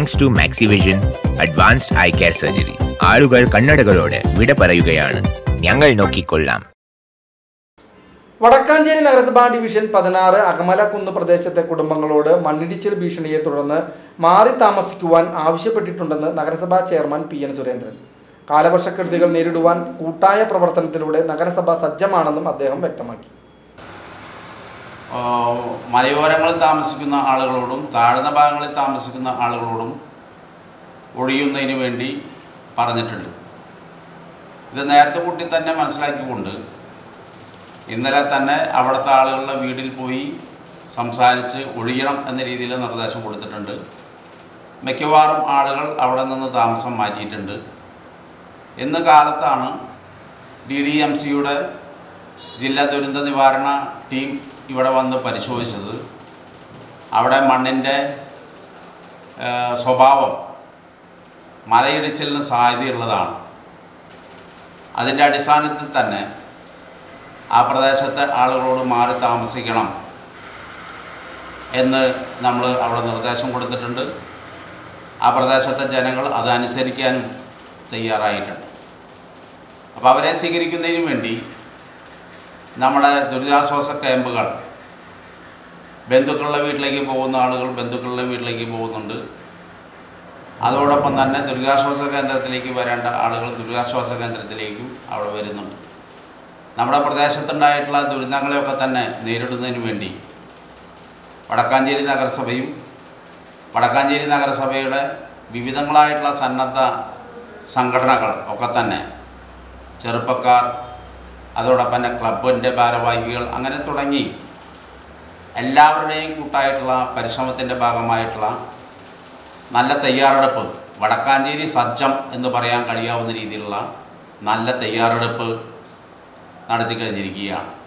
Thanks to Maxivision advanced eye care surgery ആളുകൾ കണ്ണടകളോട് വിട പറയുകയാണ്. ഞങ്ങൾ നോക്കിക്കൊള്ളാം. വടക്കാഞ്ചേരി നഗരസഭാ ഡിവിഷൻ 16 അകമലക്കുന്ന് പ്രദേശത്തെ കുടുംബങ്ങളോട് മണ്ണിടിച്ചിൽ ഭീഷണിയെ തുടർന്ന് മാറി താമസിക്കുവാൻ ആവശ്യപ്പെട്ടിട്ടുണ്ടെന്ന് നഗരസഭാ ചെയർമാൻ PN സുരേന്ദ്രൻ. കാലവർഷക്കെടുതികൾ നേരിടുവാൻ കൂട്ടായ പ്രവർത്തനത്തിലൂടെ നഗരസഭ സജ്ജമാണെന്നും അദ്ദേഹം വ്യക്തമാക്കി. മലയോരങ്ങളിൽ താമസിക്കുന്ന ആളുകളോടും താഴ്ന്ന ഭാഗങ്ങളിൽ താമസിക്കുന്ന ആളുകളോടും ഒഴിയുന്നതിന് വേണ്ടി പറഞ്ഞിട്ടുണ്ട്. ഇത് നേരത്തെ കൂട്ടി തന്നെ മനസ്സിലാക്കിക്കൊണ്ട് ഇന്നലെ തന്നെ അവിടുത്തെ ആളുകളുടെ വീട്ടിൽ പോയി സംസാരിച്ച് ഒഴിയണം എന്ന രീതിയിൽ നിർദ്ദേശം കൊടുത്തിട്ടുണ്ട്. മിക്കവാറും ആളുകൾ അവിടെ നിന്ന് താമസം മാറ്റിയിട്ടുണ്ട്. ഇന്ന് കാലത്താണ് DDMCയുടെ ജില്ലാ ദുരന്ത നിവാരണ ടീം ഇവിടെ വന്ന് പരിശോധിച്ചത്. അവിടെ മണ്ണിൻ്റെ സ്വഭാവം മലയിടിച്ചിലിന് സാധ്യതയുള്ളതാണ്. അതിൻ്റെ അടിസ്ഥാനത്തിൽ തന്നെ ആ പ്രദേശത്തെ ആളുകളോട് മാറി താമസിക്കണം എന്ന് നമ്മൾ അവിടെ നിർദ്ദേശം കൊടുത്തിട്ടുണ്ട്. ആ പ്രദേശത്തെ ജനങ്ങൾ അതനുസരിക്കാനും തയ്യാറായിട്ടുണ്ട്. അപ്പോൾ അവരെ സ്വീകരിക്കുന്നതിന് വേണ്ടി നമ്മുടെ ദുരിതാശ്വാസ ക്യാമ്പുകൾ ബന്ധുക്കളുടെ വീട്ടിലേക്ക് പോകുന്ന ആളുകൾ ബന്ധുക്കളുടെ വീട്ടിലേക്ക് പോകുന്നുണ്ട്. അതോടൊപ്പം തന്നെ ദുരിതാശ്വാസ കേന്ദ്രത്തിലേക്ക് വരേണ്ട ആളുകൾ ദുരിതാശ്വാസ കേന്ദ്രത്തിലേക്കും അവിടെ വരുന്നുണ്ട്. നമ്മുടെ പ്രദേശത്തുണ്ടായിട്ടുള്ള ദുരന്തങ്ങളെയൊക്കെ തന്നെ നേരിടുന്നതിന് വേണ്ടി വടക്കാഞ്ചേരി നഗരസഭയും വടക്കാഞ്ചേരി നഗരസഭയുടെ വിവിധങ്ങളായിട്ടുള്ള സന്നദ്ധ സംഘടനകൾ ഒക്കെ തന്നെ ചെറുപ്പക്കാർ, അതോടൊപ്പം തന്നെ ക്ലബിൻ്റെ ഭാരവാഹികൾ, അങ്ങനെ തുടങ്ങി എല്ലാവരുടെയും കൂട്ടായിട്ടുള്ള പരിശ്രമത്തിൻ്റെ ഭാഗമായിട്ടുള്ള നല്ല തയ്യാറെടുപ്പ്, വടക്കാഞ്ചേരി സജ്ജം എന്ന് പറയാൻ കഴിയാവുന്ന രീതിയിലുള്ള നല്ല തയ്യാറെടുപ്പ് നടത്തി കഴിഞ്ഞിരിക്കുകയാണ്.